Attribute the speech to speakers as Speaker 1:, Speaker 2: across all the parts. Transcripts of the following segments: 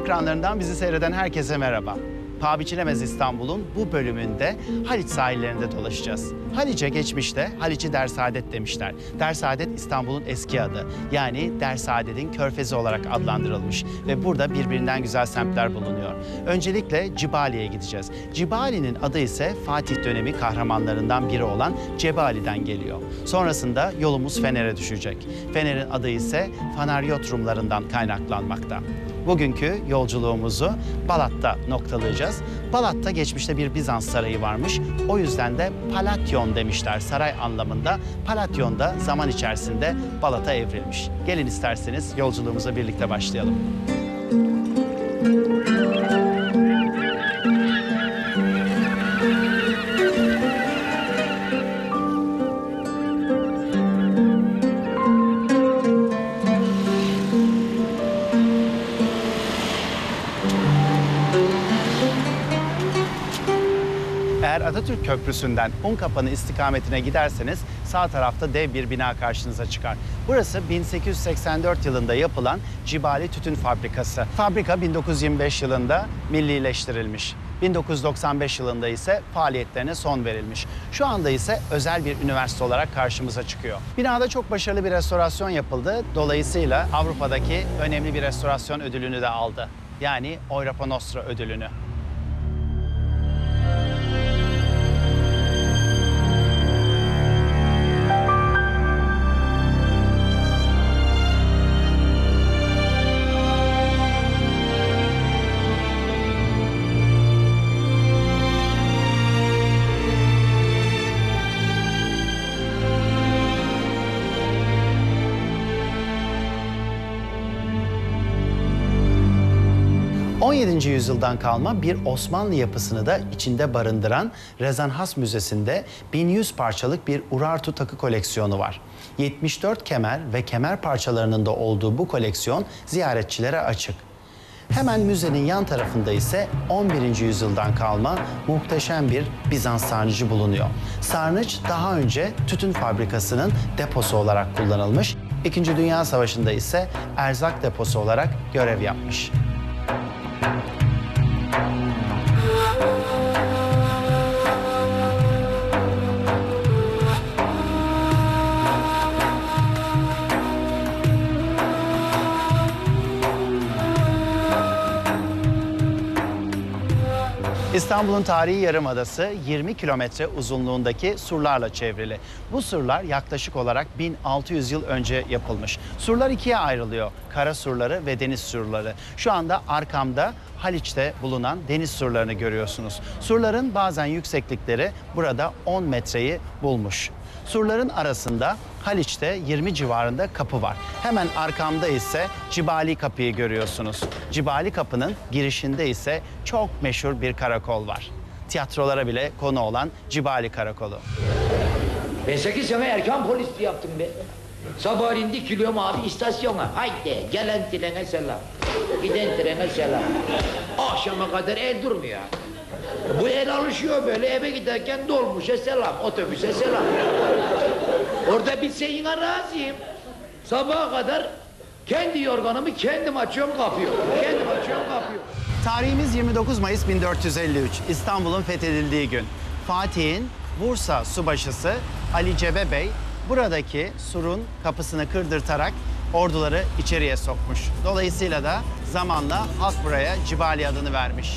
Speaker 1: ekranlarından bizi seyreden herkese merhaba. Paha biçilemez İstanbul'un bu bölümünde Haliç sahillerinde dolaşacağız. Haliç'e geçmişte Haliç'i Dersaadet demişler. Dersaadet İstanbul'un eski adı. Yani Dersaadet'in körfezi olarak adlandırılmış. Ve burada birbirinden güzel semtler bulunuyor. Öncelikle Cibali'ye gideceğiz. Cibali'nin adı ise Fatih dönemi kahramanlarından biri olan Cebali'den geliyor. Sonrasında yolumuz Fener'e düşecek. Fener'in adı ise Fanaryot Rumlarından kaynaklanmakta. Bugünkü yolculuğumuzu Balat'ta noktalayacağız. Balat'ta geçmişte bir Bizans sarayı varmış. O yüzden de Palatyon demişler saray anlamında. Palatyon da zaman içerisinde Balat'a evrilmiş. Gelin isterseniz yolculuğumuza birlikte başlayalım. Eğer Atatürk Köprüsü'nden Unkapanı istikametine giderseniz sağ tarafta dev bir bina karşınıza çıkar. Burası 1884 yılında yapılan Cibali Tütün Fabrikası. Fabrika 1925 yılında millileştirilmiş. 1995 yılında ise faaliyetlerine son verilmiş. Şu anda ise özel bir üniversite olarak karşımıza çıkıyor. Binada çok başarılı bir restorasyon yapıldı. Dolayısıyla Avrupa'daki önemli bir restorasyon ödülünü de aldı. Yani Europa Nostra ödülünü. 17. yüzyıldan kalma bir Osmanlı yapısını da içinde barındıran Rezanhas Müzesi'nde 1100 parçalık bir Urartu takı koleksiyonu var. 74 kemer ve kemer parçalarının da olduğu bu koleksiyon ziyaretçilere açık. Hemen müzenin yan tarafında ise 11. yüzyıldan kalma muhteşem bir Bizans sarnıcı bulunuyor. Sarnıç daha önce tütün fabrikasının deposu olarak kullanılmış. İkinci Dünya Savaşı'nda ise erzak deposu olarak görev yapmış. İstanbul'un tarihi yarımadası 20 kilometre uzunluğundaki surlarla çevrili. Bu surlar yaklaşık olarak 1600 yıl önce yapılmış. Surlar ikiye ayrılıyor. Kara surları ve deniz surları. Şu anda arkamda Haliç'te bulunan deniz surlarını görüyorsunuz. Surların bazen yükseklikleri burada 10 metreyi bulmuş. Surların arasında Haliç'te 20 civarında kapı var. Hemen arkamda ise Cibali Kapı'yı görüyorsunuz. Cibali Kapı'nın girişinde ise çok meşhur bir karakol var. Tiyatrolara bile konu olan Cibali Karakolu.
Speaker 2: Ben 8 sene erken polisliği yaptım be. Sabahleyin dikiliyorum abi istasyona. Haydi gelen trene selam. Giden trene selam. Akşama kadar el durmuyor. Bu el alışıyor böyle eve giderken dolmuşa selam, otobüse selam. Orada bitse razıyım. Sabaha kadar kendi yorganımı kendim açıyorum kapıyorum. Kendim açıyorum kapıyorum.
Speaker 1: Tarihimiz 29 Mayıs 1453. İstanbul'un fethedildiği gün. Fatih'in Bursa subaşısı Ali Cebe Bey buradaki surun kapısını kırdırtarak orduları içeriye sokmuş. Dolayısıyla da zamanla halk buraya Cibali adını vermiş.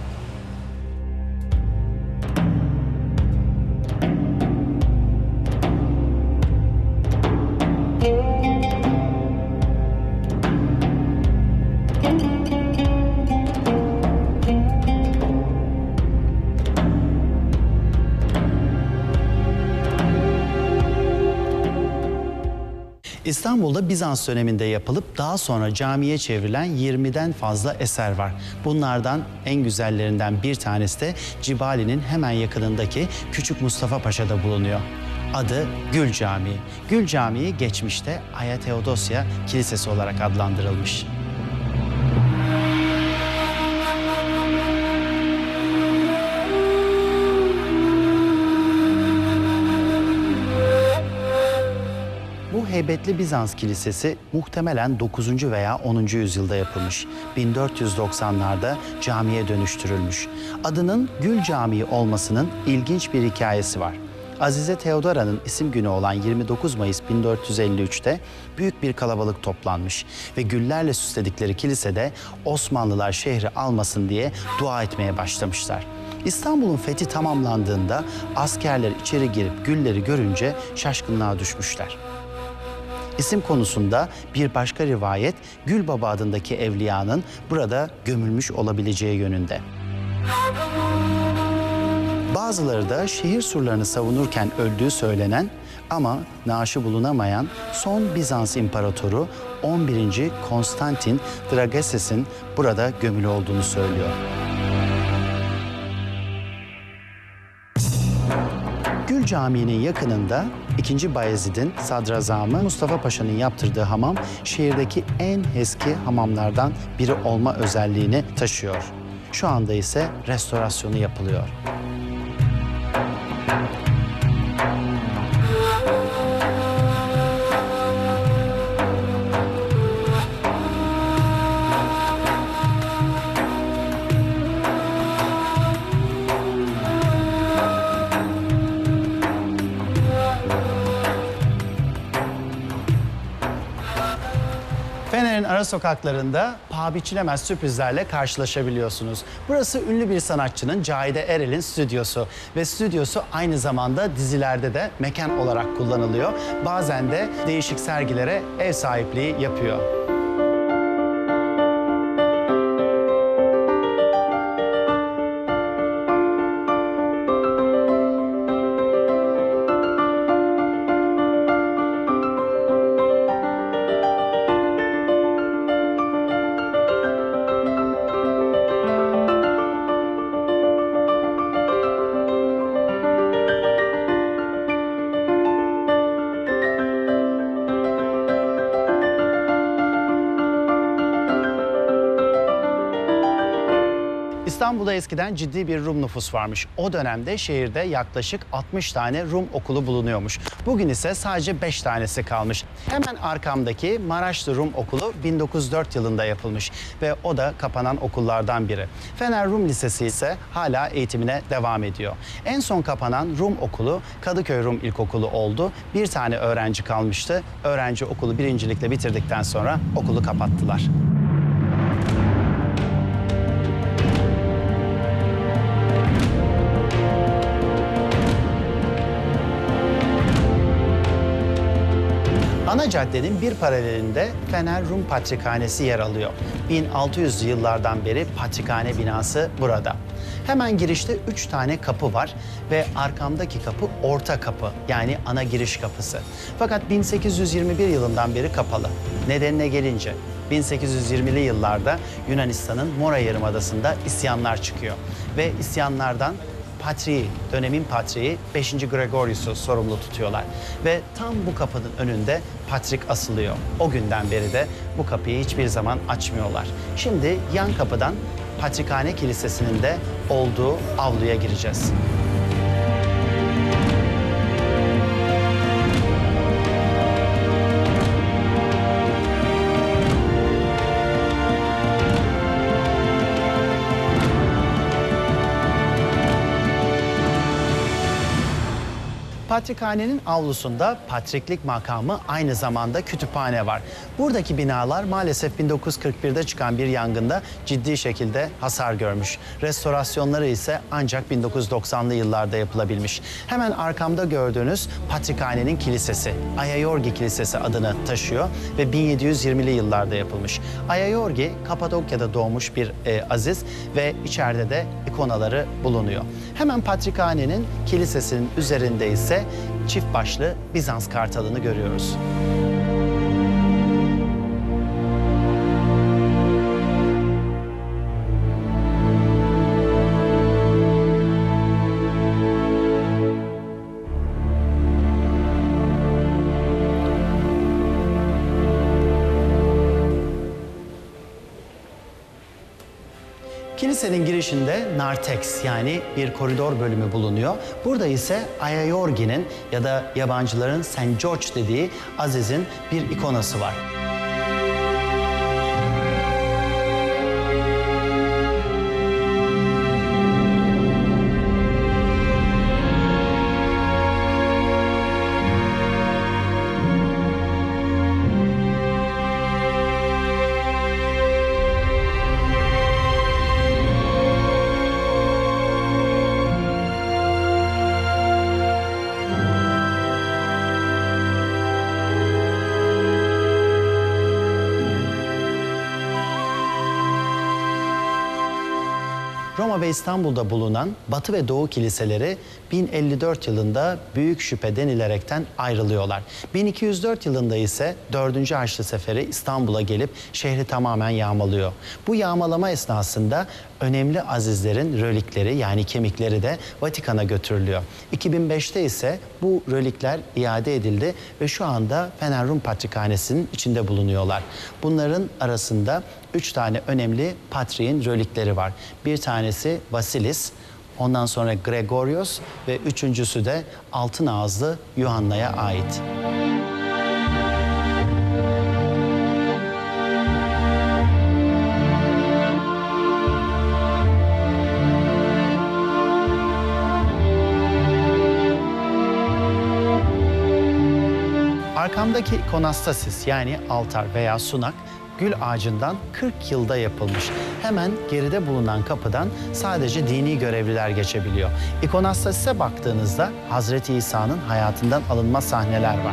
Speaker 1: İstanbul'da Bizans döneminde yapılıp daha sonra camiye çevrilen 20'den fazla eser var. Bunlardan en güzellerinden bir tanesi de Cibali'nin hemen yakınındaki Küçük Mustafa Paşa'da bulunuyor. Adı Gül Camii. Gül Camii geçmişte Aya Theodosya Kilisesi olarak adlandırılmış. heybetli Bizans kilisesi muhtemelen 9. veya 10. yüzyılda yapılmış. 1490'larda camiye dönüştürülmüş. Adının Gül Camii olmasının ilginç bir hikayesi var. Azize Theodora'nın isim günü olan 29 Mayıs 1453'te büyük bir kalabalık toplanmış ve güllerle süsledikleri kilisede Osmanlılar şehri almasın diye dua etmeye başlamışlar. İstanbul'un fethi tamamlandığında askerler içeri girip gülleri görünce şaşkınlığa düşmüşler. İsim konusunda bir başka rivayet Gülbaba adındaki evliyanın burada gömülmüş olabileceği yönünde. Bazıları da şehir surlarını savunurken öldüğü söylenen ama naaşı bulunamayan son Bizans imparatoru 11. Konstantin Drageses'in burada gömülü olduğunu söylüyor. Gül Camii'nin yakınında 2. Bayezid'in sadrazamı Mustafa Paşa'nın yaptırdığı hamam şehirdeki en eski hamamlardan biri olma özelliğini taşıyor. Şu anda ise restorasyonu yapılıyor. Fener'in ara sokaklarında paha biçilemez sürprizlerle karşılaşabiliyorsunuz. Burası ünlü bir sanatçının Cahide Erel'in stüdyosu ve stüdyosu aynı zamanda dizilerde de mekan olarak kullanılıyor. Bazen de değişik sergilere ev sahipliği yapıyor. İstanbul'da eskiden ciddi bir Rum nüfus varmış. O dönemde şehirde yaklaşık 60 tane Rum okulu bulunuyormuş. Bugün ise sadece 5 tanesi kalmış. Hemen arkamdaki Maraşlı Rum Okulu 1904 yılında yapılmış ve o da kapanan okullardan biri. Fener Rum Lisesi ise hala eğitimine devam ediyor. En son kapanan Rum Okulu Kadıköy Rum İlkokulu oldu. Bir tane öğrenci kalmıştı. Öğrenci okulu birincilikle bitirdikten sonra okulu kapattılar. Ana caddenin bir paralelinde Fener Rum Patrikhanesi yer alıyor. 1600'lü yıllardan beri patrikhane binası burada. Hemen girişte 3 tane kapı var ve arkamdaki kapı orta kapı, yani ana giriş kapısı. Fakat 1821 yılından beri kapalı. Nedenine gelince 1820'li yıllarda Yunanistan'ın Mora Yarımadası'nda isyanlar çıkıyor ve isyanlardan dönemin patriği 5. Gregorius'u sorumlu tutuyorlar. Ve tam bu kapının önünde patrik asılıyor. O günden beri de bu kapıyı hiçbir zaman açmıyorlar. Şimdi yan kapıdan Patrikhane Kilisesi'nin de olduğu avluya gireceğiz. Patrikhanenin avlusunda patriklik makamı, aynı zamanda kütüphane var. Buradaki binalar maalesef 1941'de çıkan bir yangında ciddi şekilde hasar görmüş. Restorasyonları ise ancak 1990'lı yıllarda yapılabilmiş. Hemen arkamda gördüğünüz Patrikhanenin kilisesi, Ayayorgi Kilisesi adını taşıyor ve 1720'li yıllarda yapılmış. Ayayorgi, Kapadokya'da doğmuş bir aziz ve içeride de ikonaları bulunuyor. Hemen Patrikhanenin kilisesinin üzerinde ise çift başlı Bizans kartalını görüyoruz. Kilisenin girişinde narthex yani bir koridor bölümü bulunuyor. Burada ise Ayayorgi'nin ya da yabancıların St. George dediği Aziz'in bir ikonası var. Roma ve İstanbul'da bulunan Batı ve Doğu kiliseleri 1054 yılında Büyük Şüphe denilerekten ayrılıyorlar. 1204 yılında ise 4. Haçlı Seferi İstanbul'a gelip şehri tamamen yağmalıyor. Bu yağmalama esnasında önemli azizlerin rölikleri yani kemikleri de Vatikan'a götürülüyor. 2005'te ise bu rölikler iade edildi ve şu anda Fener Rum Patrikhanesi'nin içinde bulunuyorlar. Bunların arasında 3 tane önemli patriğin rölikleri var. Bir tanesi Vasilis, ondan sonra Gregorios ve üçüncüsü de altın ağızlı Yuhanna'ya ait. Arkamdaki ikonastasis yani altar veya sunak gül ağacından 40 yılda yapılmış. Hemen geride bulunan kapıdan sadece dini görevliler geçebiliyor. İkonastasise baktığınızda Hazreti İsa'nın hayatından alınma sahneler var.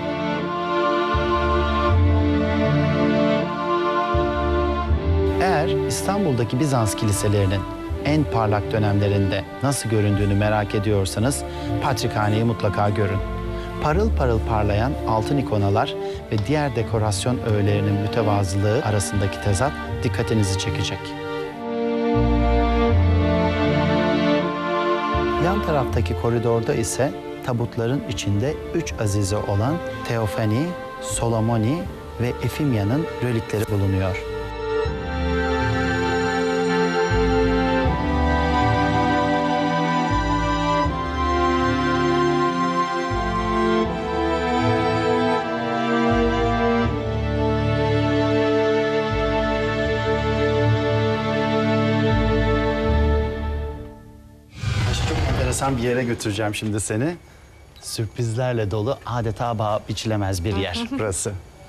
Speaker 1: Eğer İstanbul'daki Bizans kiliselerinin en parlak dönemlerinde nasıl göründüğünü merak ediyorsanız Patrikhane'yi mutlaka görün. Parıl parıl parlayan altın ikonalar ve diğer dekorasyon öğelerinin mütevazılığı arasındaki tezat dikkatinizi çekecek. Yan taraftaki koridorda ise tabutların içinde 3 azize olan Teofani, Solomoni ve Efimya'nın rölikleri bulunuyor. Bir yere götüreceğim şimdi seni. Sürprizlerle dolu, adeta paha biçilemez bir yer burası.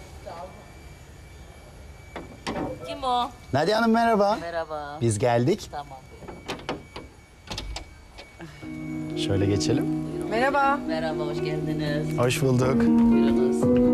Speaker 3: Kim o?
Speaker 1: Nadia Hanım merhaba.
Speaker 3: Merhaba.
Speaker 1: Biz geldik.
Speaker 3: Tamam.
Speaker 1: Şöyle geçelim.
Speaker 4: Merhaba.
Speaker 3: Merhaba, hoş geldiniz.
Speaker 1: Hoş bulduk.
Speaker 3: Buyurunuz.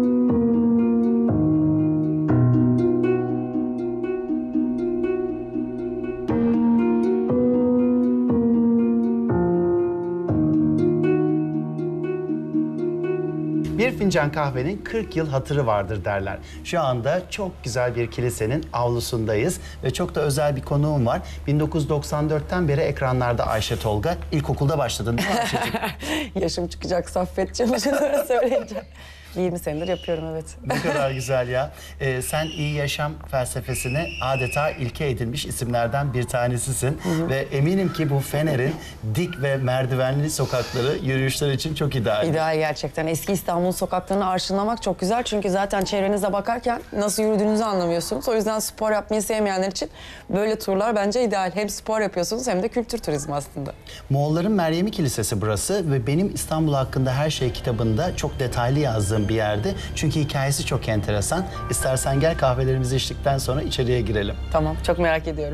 Speaker 1: Bir fincan kahvenin 40 yıl hatırı vardır derler. Şu anda çok güzel bir kilisenin avlusundayız ve çok da özel bir konuğum var. 1994'ten beri ekranlarda Ayşe Tolga. İlkokulda başladın değil mi Ayşe'cim?
Speaker 4: Yaşım çıkacak Saffetciğim. Şunları söyleyince. 20 senedir yapıyorum, evet.
Speaker 1: Ne kadar güzel ya. Sen iyi yaşam felsefesine adeta ilke edilmiş isimlerden bir tanesisin. Ve eminim ki bu Fener'in dik ve merdivenli sokakları yürüyüşler için çok ideal.
Speaker 4: İdeal gerçekten. Eski İstanbul sokaklarını arşınlamak çok güzel. Çünkü zaten çevrenize bakarken nasıl yürüdüğünüzü anlamıyorsunuz. O yüzden spor yapmayı sevmeyenler için böyle turlar bence ideal. Hem spor yapıyorsunuz hem de kültür turizmi aslında.
Speaker 1: Moğolların Meryemi Kilisesi burası ve benim İstanbul hakkında her şey kitabında çok detaylı yazdığım bir yerde. Çünkü hikayesi çok enteresan. İstersen gel kahvelerimizi içtikten sonra içeriye girelim.
Speaker 4: Tamam, çok merak ediyorum.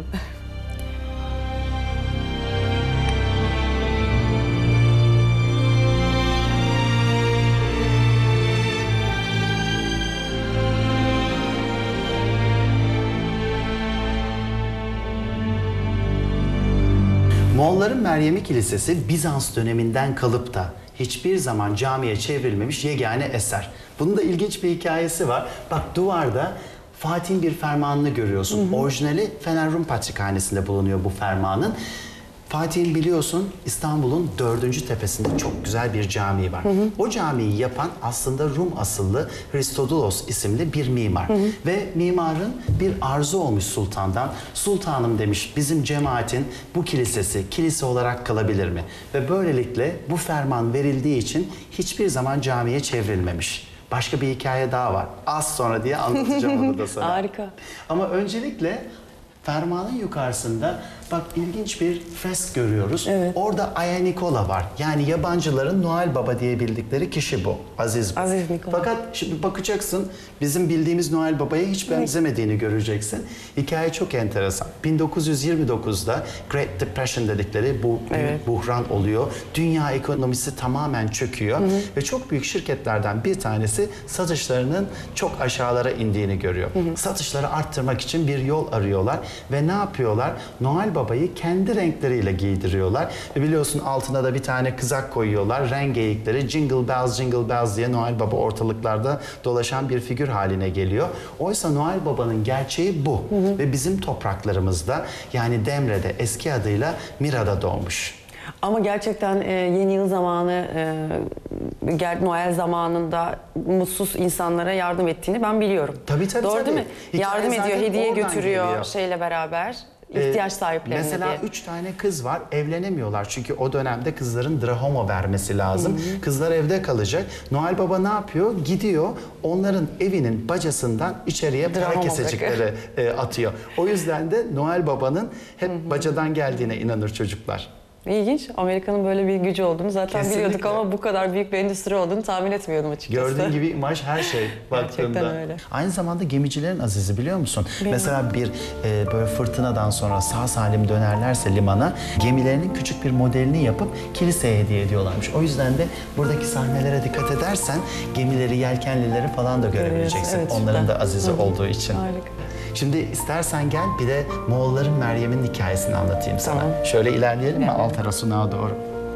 Speaker 1: Moğolların Meryemi Kilisesi Bizans döneminden kalıp da hiçbir zaman camiye çevrilmemiş yegane eser. Bunun da ilginç bir hikayesi var. Bak duvarda Fatih'in bir fermanını görüyorsun. Orijinali Fener Rum Patrikhanesi'nde bulunuyor bu fermanın. Fatih'in biliyorsun İstanbul'un 4. tepesinde çok güzel bir cami var. O camiyi yapan aslında Rum asıllı Hristodolos isimli bir mimar. Ve mimarın bir arzu olmuş sultandan. Sultanım demiş, bizim cemaatin bu kilisesi kilise olarak kalabilir mi? Ve böylelikle bu ferman verildiği için hiçbir zaman camiye çevrilmemiş. Başka bir hikaye daha var. Az sonra diye anlatacağım onu da sana.
Speaker 4: Harika.
Speaker 1: Ama öncelikle fermanın yukarısında bak ilginç bir fresk görüyoruz.
Speaker 4: Evet.
Speaker 1: Orada Aya Nikola var. Yani yabancıların Noel Baba diye bildikleri kişi bu. Aziz bu.
Speaker 4: Aziz Nikola.
Speaker 1: Fakat şimdi bakacaksın bizim bildiğimiz Noel Baba'ya hiç benzemediğini göreceksin. Hikaye çok enteresan. 1929'da Great Depression dedikleri bu büyük buhran oluyor. Dünya ekonomisi tamamen çöküyor. Ve çok büyük şirketlerden bir tanesi satışlarının çok aşağılara indiğini görüyor. Satışları arttırmak için bir yol arıyorlar. Ve ne yapıyorlar? Noel Baba'yı kendi renkleriyle giydiriyorlar. Ve biliyorsun altına da bir tane kızak koyuyorlar. Renk geyikleri Jingle Bells Jingle Bells diye Noel Baba ortalıklarda dolaşan bir figür haline geliyor. Oysa Noel Baba'nın gerçeği bu. Ve bizim topraklarımızda yani Demre'de eski adıyla Mira'da doğmuş.
Speaker 4: Ama gerçekten yeni yıl zamanı, Noel zamanında mutsuz insanlara yardım ettiğini ben biliyorum.
Speaker 1: Tabii.
Speaker 4: Doğru değil mi?
Speaker 1: Hikaye
Speaker 4: Yardım ediyor,
Speaker 1: zaten
Speaker 4: hediye
Speaker 1: oradan
Speaker 4: götürüyor
Speaker 1: geliyor.
Speaker 4: şeyle beraber. İhtiyaç sahiplerine
Speaker 1: Mesela
Speaker 4: diye.
Speaker 1: 3 tane kız var, evlenemiyorlar. Çünkü o dönemde kızların drahoma vermesi lazım. Kızlar evde kalacak. Noel Baba ne yapıyor? Gidiyor, onların evinin bacasından içeriye para
Speaker 4: Drahoma
Speaker 1: kesecikleri atıyor. O yüzden de Noel Baba'nın hep bacadan geldiğine inanır çocuklar.
Speaker 4: İlginç. Amerika'nın böyle bir gücü olduğunu zaten
Speaker 1: Kesinlikle.
Speaker 4: biliyorduk ama bu kadar büyük bir endüstri olduğunu tahmin etmiyordum açıkçası.
Speaker 1: Gördüğün gibi imaj her şey baktığında.
Speaker 4: Gerçekten öyle.
Speaker 1: Aynı zamanda gemicilerin azizi biliyor musun? Mesela bir böyle fırtınadan sonra sağ salim dönerlerse limana gemilerinin küçük bir modelini yapıp kiliseye hediye ediyorlarmış. O yüzden de buradaki sahnelere dikkat edersen gemileri, yelkenlileri falan da görebileceksin.
Speaker 4: Evet,
Speaker 1: Onların
Speaker 4: süper.
Speaker 1: da azizi olduğu için.
Speaker 4: Harika.
Speaker 1: Şimdi istersen gel bir de Moğolların Meryem'in hikayesini anlatayım sana.
Speaker 4: Tamam.
Speaker 1: Şöyle ilerleyelim mi Altara Sunak'a doğru?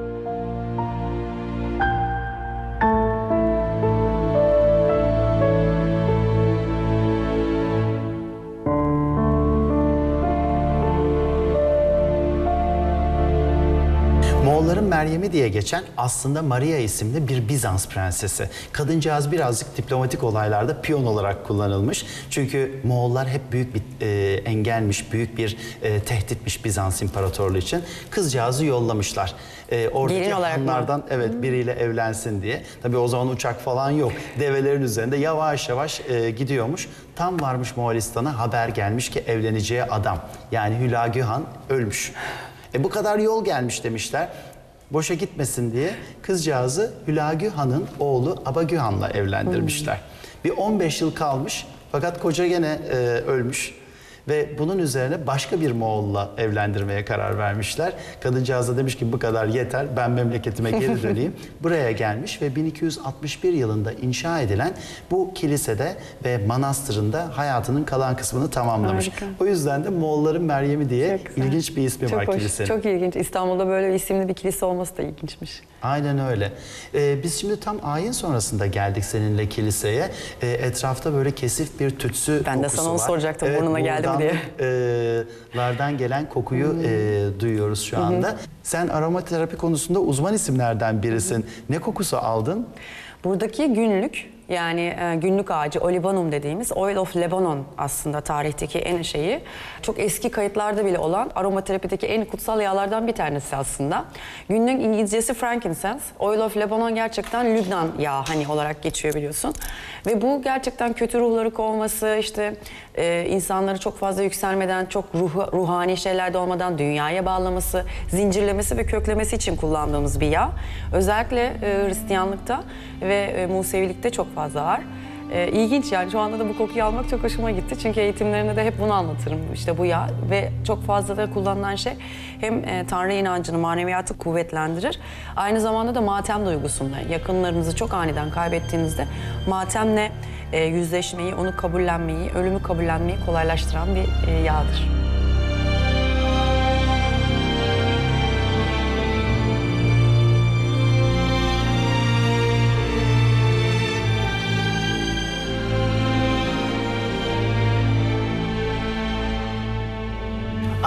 Speaker 1: Moğolların Meryem'i diye geçen aslında Maria isimli bir Bizans prensesi. Kadıncağız birazcık diplomatik olaylarda piyon olarak kullanılmış. Çünkü Moğollar hep büyük bir engelmiş, büyük bir tehditmiş Bizans İmparatorluğu için. Kızcağızı yollamışlar. Oradaki
Speaker 4: Gelin olarak mı?
Speaker 1: hanlardan biriyle evlensin diye. Tabii o zaman uçak falan yok. Develerin üzerinde yavaş yavaş gidiyormuş. Tam varmış Moğolistan'a haber gelmiş ki evleneceği adam yani Hülagü Han ölmüş. Bu kadar yol gelmiş demişler. Boşa gitmesin diye kızcağızı Hülagü Han'ın oğlu Abagü Han'la evlendirmişler. Bir 15 yıl kalmış fakat koca gene ölmüş. Ve bunun üzerine başka bir Moğol'la evlendirmeye karar vermişler. Kadıncağız da demiş ki bu kadar yeter, ben memleketime geri döneyim. Buraya gelmiş ve 1261 yılında inşa edilen bu kilisede ve manastırında hayatının kalan kısmını tamamlamış.
Speaker 4: Harika.
Speaker 1: O yüzden de Moğolların Meryem'i diye
Speaker 4: Çok güzel.
Speaker 1: ilginç bir ismi var
Speaker 4: Çok hoş,
Speaker 1: kilisenin.
Speaker 4: çok ilginç. İstanbul'da böyle bir isimli bir kilise olması da ilginçmiş.
Speaker 1: Aynen öyle. Biz şimdi tam ayin sonrasında geldik seninle kiliseye. Etrafta böyle kesif bir tütsü
Speaker 4: Ben de
Speaker 1: kokusu
Speaker 4: sana onu
Speaker 1: var.
Speaker 4: soracaktım, burnuna geldi mi diye.
Speaker 1: Lardan gelen kokuyu duyuyoruz şu anda. Sen aromaterapi konusunda uzman isimlerden birisin. Ne kokusu aldın?
Speaker 4: Buradaki günlük yani günlük ağacı olibanum dediğimiz Oil of Lebanon aslında tarihteki en şeyi. Çok eski kayıtlarda bile olan aromaterapideki en kutsal yağlardan bir tanesi aslında. Günlük İngilizcesi frankincense. Oil of Lebanon gerçekten Lübnan yağı hani olarak geçiyor biliyorsun. Ve bu gerçekten kötü ruhları kovması, işte insanları çok fazla yükselmeden, çok ruhani şeylerde olmadan dünyaya bağlaması, zincirlemesi ve köklemesi için kullandığımız bir yağ. Özellikle Hristiyanlıkta ve Musevilikte çok fazla var. İlginç yani şu anda da bu kokuyu almak çok hoşuma gitti. Çünkü eğitimlerimde de hep bunu anlatırım. İşte bu yağ ve çok fazla da kullanılan şey hem Tanrı inancını, maneviyatı kuvvetlendirir. Aynı zamanda da matem duygusunda. Yakınlarınızı çok aniden kaybettiğinizde matemle yüzleşmeyi, onu kabullenmeyi, ölümü kabullenmeyi kolaylaştıran bir yağdır.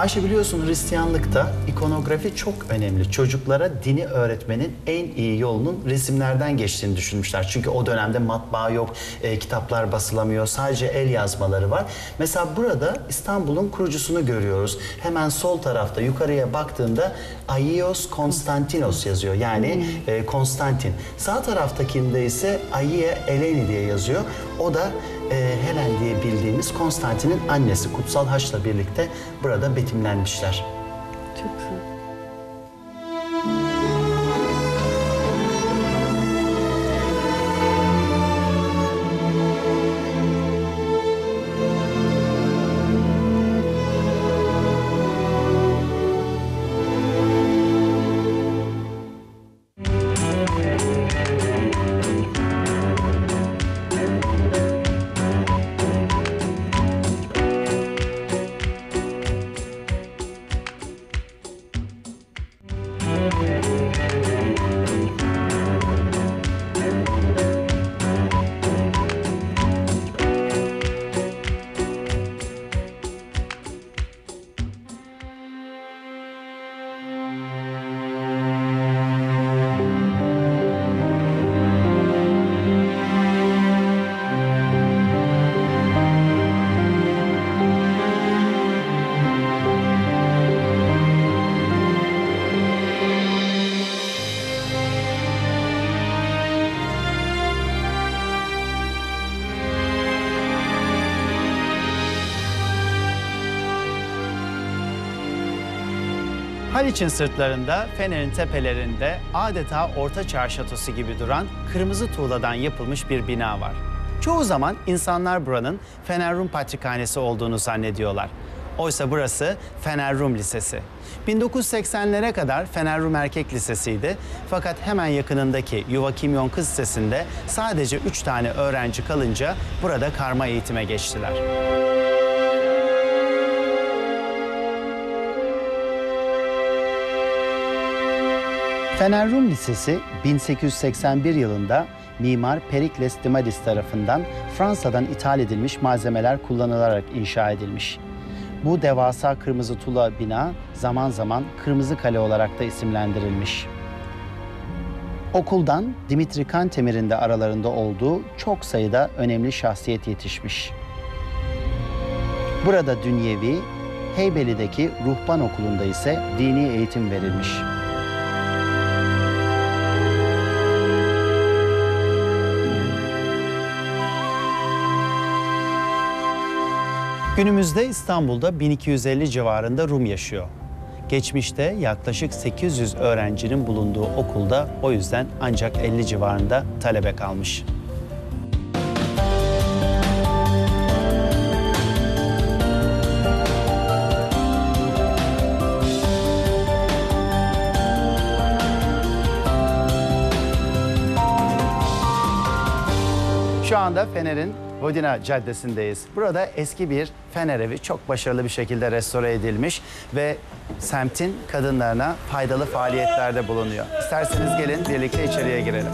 Speaker 1: Ayşe, biliyorsun Hristiyanlıkta ikonografi çok önemli. Çocuklara dini öğretmenin en iyi yolunun resimlerden geçtiğini düşünmüşler. Çünkü o dönemde matbaa yok, kitaplar basılamıyor, sadece el yazmaları var. Mesela burada İstanbul'un kurucusunu görüyoruz. Hemen sol tarafta yukarıya baktığında Aios Konstantinos yazıyor. Yani Konstantin. Sağ taraftakinde ise Aia Eleni diye yazıyor. O da Helen diye bildiğimiz Konstantin'in annesi. Kutsal Haç'la birlikte burada betimlenmişler.
Speaker 4: Çok güzel.
Speaker 1: Haliç'in sırtlarında, Fener'in tepelerinde adeta Orta Çağ şatosu gibi duran kırmızı tuğladan yapılmış bir bina var. Çoğu zaman insanlar buranın Fener Rum Patrikhanesi olduğunu zannediyorlar. Oysa burası Fener Rum Lisesi. 1980'lere kadar Fener Rum Erkek Lisesi'ydi. Fakat hemen yakınındaki Yuva Kimyon Kız Lisesi'nde sadece 3 tane öğrenci kalınca burada karma eğitime geçtiler. Fener Rum Lisesi 1881 yılında mimar Perikles Dimadis tarafından Fransa'dan ithal edilmiş malzemeler kullanılarak inşa edilmiş. Bu devasa kırmızı tuğla bina zaman zaman Kırmızı Kale olarak da isimlendirilmiş. Okuldan Dimitri Kantemir'in de aralarında olduğu çok sayıda önemli şahsiyet yetişmiş. Burada dünyevi, Heybeli'deki Ruhban Okulu'nda ise dini eğitim verilmiş. Günümüzde İstanbul'da 1250 civarında Rum yaşıyor. Geçmişte yaklaşık 800 öğrencinin bulunduğu okulda o yüzden ancak 50 civarında talebe kalmış. Şu anda Fener'in Vodina Caddesi'ndeyiz. Burada eski bir Fener evi çok başarılı bir şekilde restore edilmiş ve semtin kadınlarına faydalı faaliyetlerde bulunuyor. İsterseniz gelin birlikte içeriye girelim.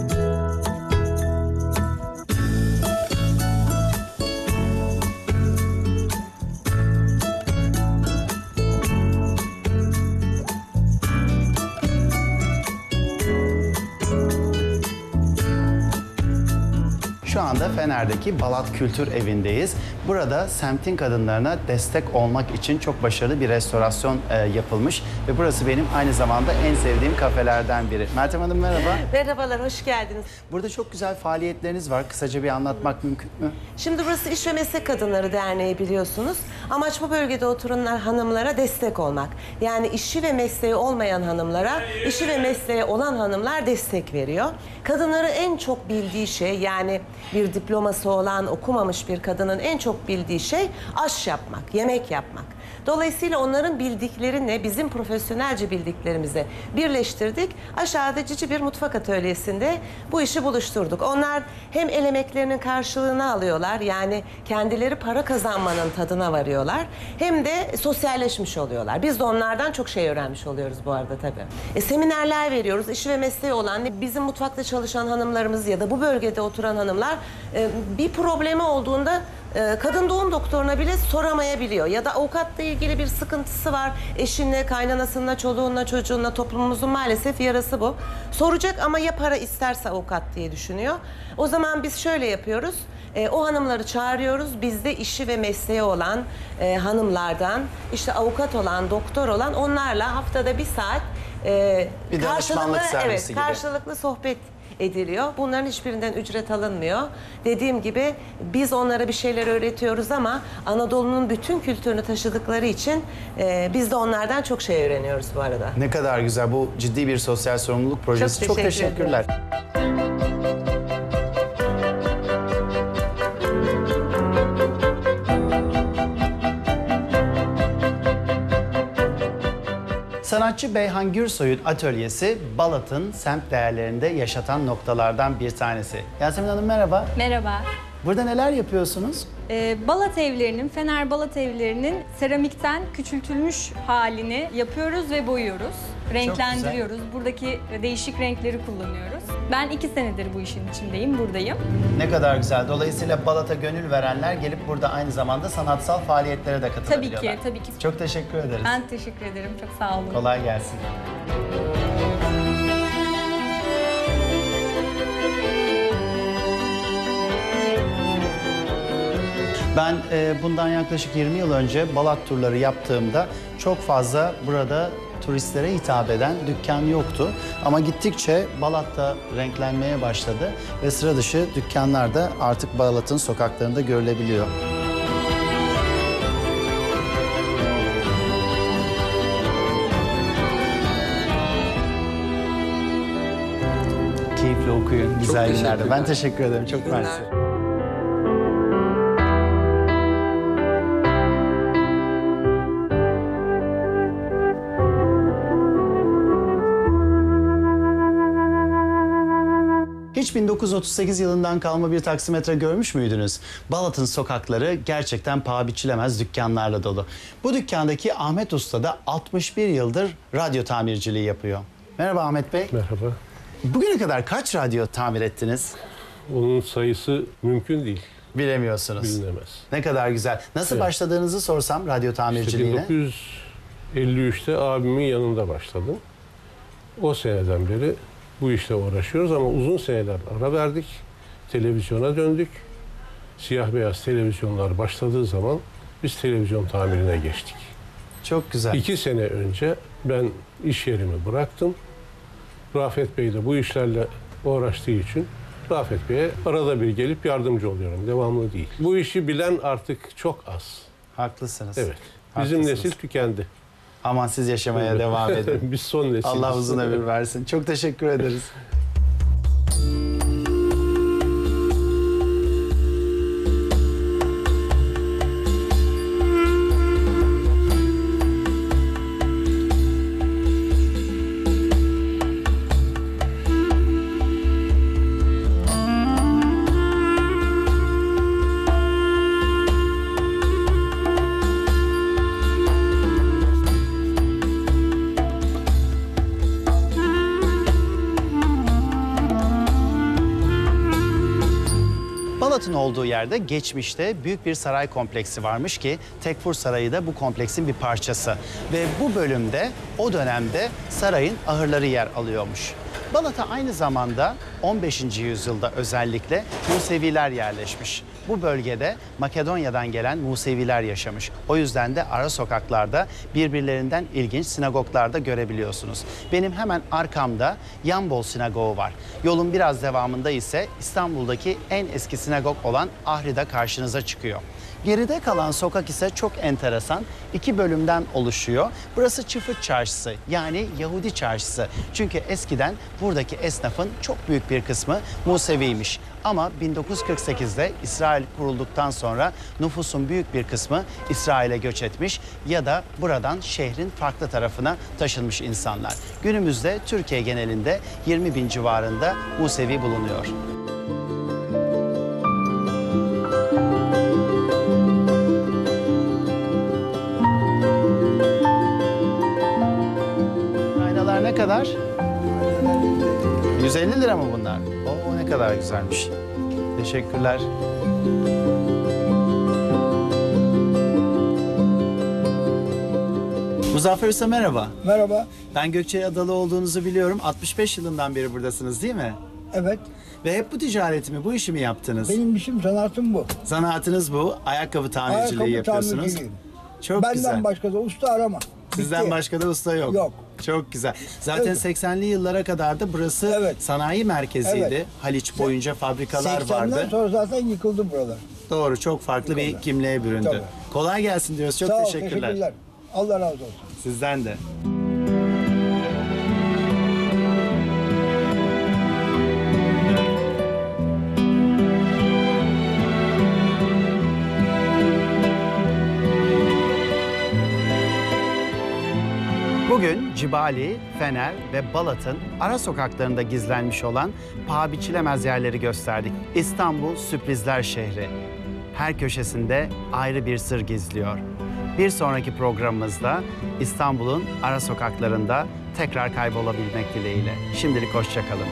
Speaker 1: Şu anda Fener'deki Balat Kültür Evi'ndeyiz. Burada semtin kadınlarına destek olmak için çok başarılı bir restorasyon yapılmış. Ve burası benim aynı zamanda en sevdiğim kafelerden biri. Meltem Hanım merhaba.
Speaker 5: Merhabalar, hoş geldiniz.
Speaker 1: Burada çok güzel faaliyetleriniz var. Kısaca bir anlatmak mümkün mü?
Speaker 5: Şimdi burası İş ve Meslek Kadınları Derneği biliyorsunuz. Amaç bu bölgede oturan hanımlara destek olmak. Yani işi ve mesleği olmayan hanımlara, işi ve mesleği olan hanımlar destek veriyor. Kadınları en çok bildiği şey, yani bir diploması olan, okumamış bir kadının en çok bildiği şey aş yapmak, yemek yapmak. Dolayısıyla onların bildiklerini bizim profesyonelce bildiklerimize birleştirdik. Aşağıda cici bir mutfak atölyesinde bu işi buluşturduk. Onlar hem el emeklerinin karşılığını alıyorlar, yani kendileri para kazanmanın tadına varıyorlar, hem de sosyalleşmiş oluyorlar. Biz de onlardan çok şey öğrenmiş oluyoruz bu arada tabii. Seminerler veriyoruz. İşi ve mesleği olan bizim mutfakta çalışan hanımlarımız ya da bu bölgede oturan hanımlar bir problemi olduğunda kadın doğum doktoruna bile soramayabiliyor. Ya da avukatla ilgili bir sıkıntısı var. Eşinle, kaynanasınla, çoluğunla, çocuğunla, toplumumuzun maalesef yarası bu. Soracak ama ya para isterse avukat diye düşünüyor. O zaman biz şöyle yapıyoruz. O hanımları çağırıyoruz. Bizde işi ve mesleği olan hanımlardan, işte avukat olan, doktor olan, onlarla haftada bir saat
Speaker 1: Bir danışmanlık servisi gibi.
Speaker 5: karşılıklı sohbet ediliyor. Bunların hiçbirinden ücret alınmıyor. Dediğim gibi biz onlara bir şeyler öğretiyoruz ama Anadolu'nun bütün kültürünü taşıdıkları için biz de onlardan çok şey öğreniyoruz bu arada.
Speaker 1: Ne kadar güzel. Bu ciddi bir sosyal sorumluluk projesi. Çok
Speaker 5: teşekkür
Speaker 1: teşekkürler. Sanatçı Beyhan Gürsoy'un atölyesi Balat'ın semt değerlerinde yaşatan noktalardan bir tanesi. Yasemin Hanım merhaba.
Speaker 6: Merhaba.
Speaker 1: Burada neler yapıyorsunuz?
Speaker 6: Balat evlerinin, Fener Balat evlerinin seramikten küçültülmüş halini yapıyoruz ve boyuyoruz. Renklendiriyoruz. Buradaki değişik renkleri kullanıyoruz. Ben 2 senedir bu işin içindeyim, buradayım.
Speaker 1: Ne kadar güzel. Dolayısıyla Balat'a gönül verenler gelip burada aynı zamanda sanatsal faaliyetlere de katılabiliyorlar.
Speaker 6: Tabii ki.
Speaker 1: Çok teşekkür ederiz.
Speaker 6: Ben teşekkür ederim, çok sağ olun.
Speaker 1: Kolay gelsin. Ben bundan yaklaşık 20 yıl önce Balat turları yaptığımda çok fazla burada turistlere hitap eden dükkan yoktu. Ama gittikçe Balat'ta renklenmeye başladı ve sıra dışı dükkanlar da artık Balat'ın sokaklarında görülebiliyor. Keyifli okuyun, güzel günlerde. Ben teşekkür ederim. Çok mersi. Hiç 1938 yılından kalma bir taksimetre görmüş müydünüz? Balat'ın sokakları gerçekten paha biçilemez dükkanlarla dolu. Bu dükkandaki Ahmet Usta da 61 yıldır radyo tamirciliği yapıyor. Merhaba Ahmet Bey.
Speaker 7: Merhaba.
Speaker 1: Bugüne kadar kaç radyo tamir ettiniz?
Speaker 7: Onun sayısı mümkün değil,
Speaker 1: Bilemiyorsunuz.
Speaker 7: bilinemez.
Speaker 1: Ne kadar güzel. Nasıl
Speaker 7: Evet.
Speaker 1: başladığınızı sorsam radyo
Speaker 7: İşte
Speaker 1: tamirciliğine?
Speaker 7: 1953'te abimin yanında başladım. O seneden beri bu işle uğraşıyoruz ama uzun seneler ara verdik. Televizyona döndük. Siyah beyaz televizyonlar başladığı zaman biz televizyon tamirine geçtik.
Speaker 1: Çok güzel.
Speaker 7: 2 sene önce ben iş yerimi bıraktım. Rafet Bey de bu işlerle uğraştığı için Rafet Bey'e arada bir gelip yardımcı oluyorum. Devamlı değil. Bu işi bilen artık çok az.
Speaker 1: Haklısınız.
Speaker 7: Evet. Bizim
Speaker 1: Haklısınız.
Speaker 7: nesil tükendi.
Speaker 1: Aman siz yaşamaya devam edin.
Speaker 7: Biz son nesiliz.
Speaker 1: Allah uzun ömür versin. Çok teşekkür ederiz. Balat'ın olduğu yerde geçmişte büyük bir saray kompleksi varmış ki Tekfur Sarayı da bu kompleksin bir parçası. Ve bu bölümde o dönemde sarayın ahırları yer alıyormuş. Balat'a aynı zamanda 15. yüzyılda özellikle Museviler yerleşmiş. Bu bölgede Makedonya'dan gelen Museviler yaşamış. O yüzden de ara sokaklarda birbirlerinden ilginç sinagoglarda görebiliyorsunuz. Benim hemen arkamda Yambol Sinagogu var. Yolun biraz devamında ise İstanbul'daki en eski sinagog olan Ahri'de karşınıza çıkıyor. Geride kalan sokak ise çok enteresan. 2 bölümden oluşuyor. Burası Çıfıt Çarşısı, yani Yahudi Çarşısı. Çünkü eskiden buradaki esnafın çok büyük bir kısmı Museviymiş. Ama 1948'de İsrail kurulduktan sonra nüfusun büyük bir kısmı İsrail'e göç etmiş ya da buradan şehrin farklı tarafına taşınmış insanlar. Günümüzde Türkiye genelinde 20 bin civarında Musevi bulunuyor. Aynalar ne kadar? 150 lira mı bunlar? Oo, ne kadar güzelmiş. Teşekkürler. Muzaffer Usta merhaba.
Speaker 8: Merhaba.
Speaker 1: Ben Gökçe Adalı olduğunuzu biliyorum. 65 yılından beri buradasınız değil mi?
Speaker 8: Evet.
Speaker 1: Ve hep bu ticareti mi, bu işi mi yaptınız?
Speaker 8: Benim işim, sanatım bu.
Speaker 1: Zanaatınız bu. Ayakkabı tamirciliği
Speaker 8: Ayakkabı
Speaker 1: yapıyorsunuz.
Speaker 8: tamirciyim.
Speaker 1: Çok
Speaker 8: Benden
Speaker 1: güzel.
Speaker 8: başka da usta arama.
Speaker 1: Sizden
Speaker 8: Bitti.
Speaker 1: başka da usta yok.
Speaker 8: Yok.
Speaker 1: Çok güzel. Zaten
Speaker 8: Evet.
Speaker 1: 80'li yıllara kadar da burası
Speaker 8: Evet.
Speaker 1: sanayi merkeziydi.
Speaker 8: Evet.
Speaker 1: Haliç boyunca fabrikalar
Speaker 8: 80'den
Speaker 1: vardı.
Speaker 8: sonra zaten yıkıldı buralar.
Speaker 1: Doğru, çok farklı bir kimliğe büründü.
Speaker 8: Tabii.
Speaker 1: Kolay gelsin diyoruz. Çok
Speaker 8: Sağ ol,
Speaker 1: teşekkürler.
Speaker 8: Allah razı olsun.
Speaker 1: Sizden de. Bugün Cibali, Fener ve Balat'ın ara sokaklarında gizlenmiş olan paha biçilemez yerleri gösterdik. İstanbul sürprizler şehri. Her köşesinde ayrı bir sır gizliyor. Bir sonraki programımızda İstanbul'un ara sokaklarında tekrar kaybolabilmek dileğiyle. Şimdilik hoşça kalın.